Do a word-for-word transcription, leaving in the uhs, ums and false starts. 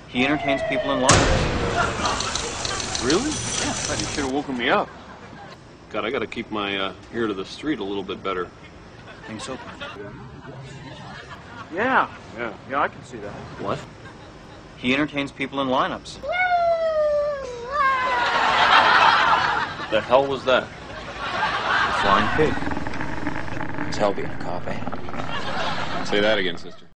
He entertains people in lineups. Really? Yeah. God, you should have woken me up. God, I got to keep my uh, ear to the street a little bit better. Think so? Yeah. Yeah. Yeah, I can see that. What? He entertains people in lineups. The hell was that? Flying pig. It's hell being a cop, eh? Say that again, sister.